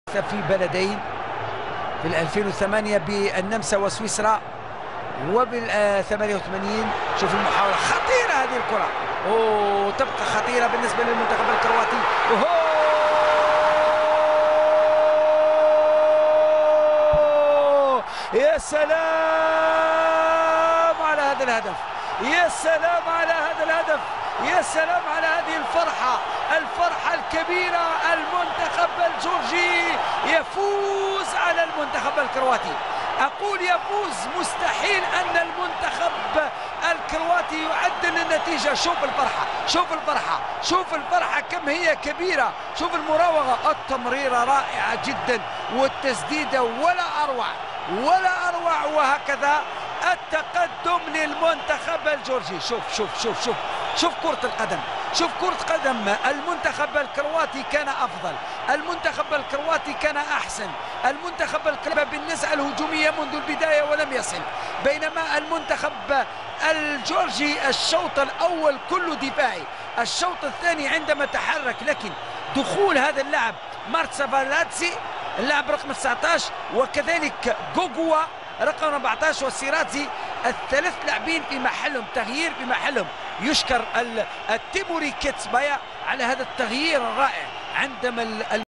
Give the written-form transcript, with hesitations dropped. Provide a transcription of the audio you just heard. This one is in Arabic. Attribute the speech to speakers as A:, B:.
A: في بلدين في 2008 بالنمسا وسويسرا، وبال 88 شوف المحاولة خطيرة هذه الكرة، تبقى خطيرة بالنسبة للمنتخب الكرواتي. يا سلام على هذا الهدف، يا سلام على هذا الهدف، يا سلام على هذه الفرحة الكبيرة. المنتخب الجورجي يفوز على المنتخب الكرواتي. أقول يفوز، مستحيل أن المنتخب الكرواتي يعدل النتيجة. شوف الفرحة، شوف الفرحة، شوف الفرحة كم هي كبيرة، شوف المراوغة، التمريرة رائعة جدا، والتسديدة ولا أروع ولا أروع. وهكذا التقدم للمنتخب الجورجي. شوف شوف شوف شوف شوف كرة القدم، شوف كرة قدم. المنتخب الكرواتي كان أفضل، المنتخب الكرواتي كان أحسن، المنتخب الكرواتي بالنزعة الهجومية منذ البداية ولم يصل، بينما المنتخب الجورجي الشوط الأول كله دفاعي، الشوط الثاني عندما تحرك. لكن دخول هذا اللاعب مارتسافالاتسي اللاعب رقم 19 وكذلك جوجوا رقم 14 وسيراتزي، الثلاث لاعبين في محلهم، تغيير في محلهم. يشكر التيموري كيتسبايا على هذا التغيير الرائع عندما